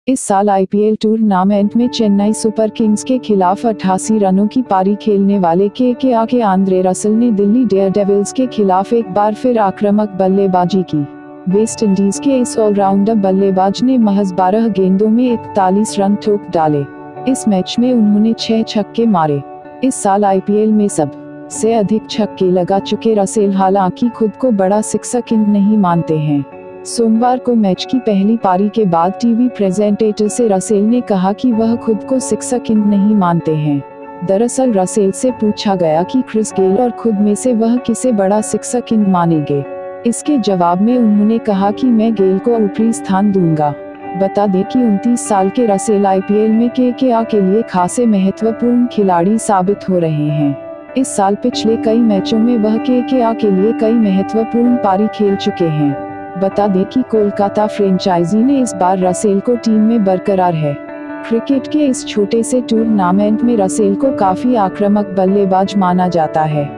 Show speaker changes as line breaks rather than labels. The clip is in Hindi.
इस साल आईपीएल टूर्नामेंट में चेन्नई सुपर किंग्स के खिलाफ 88 रनों की पारी खेलने वाले के आंद्रे रसल ने दिल्ली डेयरडेविल्स के खिलाफ एक बार फिर आक्रामक बल्लेबाजी की। वेस्ट इंडीज के इस ऑलराउंडर बल्लेबाज ने महज 12 गेंदों में 41 रन ठोक डाले। इस मैच में उन्होंने 6 छक्के मारे। इस साल आईपीएल में सब से अधिक छक्के लगा चुके रसेल हालांकि खुद को बड़ा सिक्सर किंग नहीं मानते हैं। सोमवार को मैच की पहली पारी के बाद टीवी प्रेजेंटेटर से रसेल ने कहा कि वह खुद को सिक्सर किंग नहीं मानते हैं। दरअसल रसेल से पूछा गया कि क्रिस गेल और खुद में से वह किसे बड़ा सिक्सर किंग मानेंगे। इसके जवाब में उन्होंने कहा कि मैं गेल को ऊपरी स्थान दूंगा। बता दें कि 29 साल के रसेल आईपीएल में के लिए खासे महत्वपूर्ण खिलाड़ी साबित हो रहे हैं। इस साल पिछले कई मैचों में वह के लिए कई महत्वपूर्ण पारी खेल चुके हैं। बता दें कि कोलकाता फ्रेंचाइजी ने इस बार रसेल को टीम में बरकरार है। क्रिकेट के इस छोटे से टूर्नामेंट में रसेल को काफी आक्रामक बल्लेबाज माना जाता है।